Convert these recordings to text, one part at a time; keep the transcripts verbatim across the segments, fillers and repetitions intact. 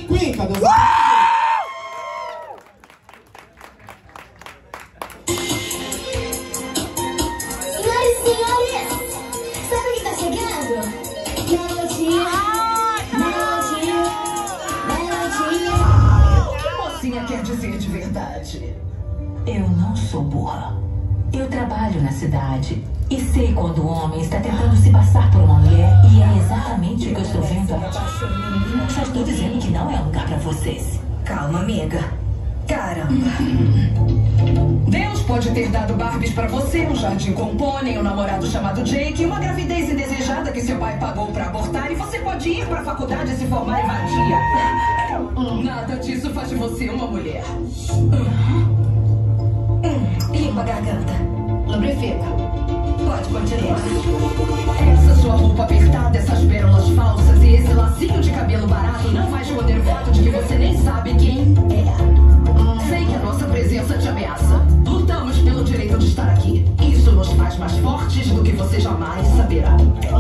Drag Queen, cadê os... Senhoras e senhores, sabe o que tá chegando? Melodia, melodia, melodia. O que mocinha quer dizer de verdade? Eu não sou burra. Eu trabalho na cidade e sei quando o homem está tentando se passar por uma mulher, e é exatamente o que eu estou vendo aqui. Só estou dizendo que não é um lugar para vocês. Calma, amiga. Caramba. Deus pode ter dado Barbies pra você, um jardim com pônei, um namorado chamado Jake, uma gravidez indesejada que seu pai pagou pra abortar, e você pode ir pra faculdade e se formar em magia. Nada disso faz de você uma mulher. Limpa a garganta. Lubrifica. Pode continuar. Essa sua roupa apertada, essas pérolas falsas e esse lacinho de cabelo barato não vai esconder o fato de que você nem sabe quem é. Sei que a nossa presença te ameaça. Lutamos pelo direito de estar aqui. Isso nos faz mais fortes do que você jamais saberá.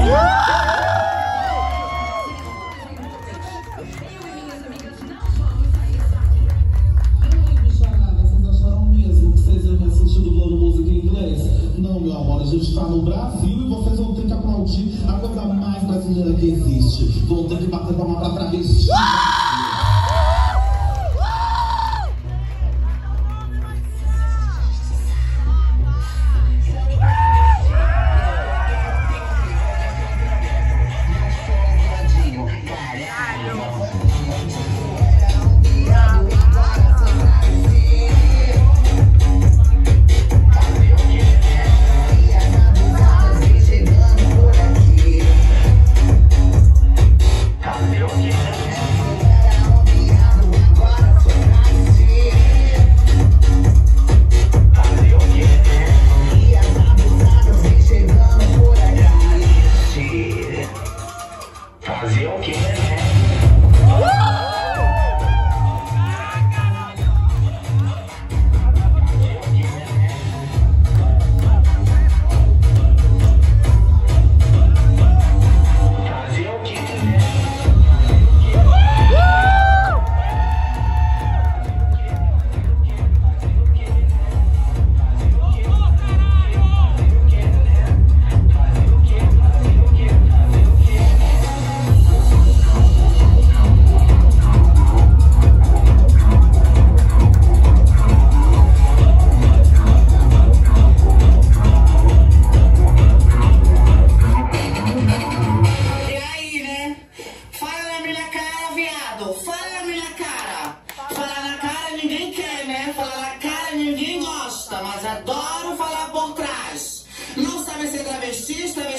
Não, meu amor, a gente tá no Brasil e vocês vão ter que aplaudir a coisa mais brasileira que existe. Vão ter que bater palma pra travesti. Fazer o quê, né? Mas adoro falar por trás. Não sabe ser travesti,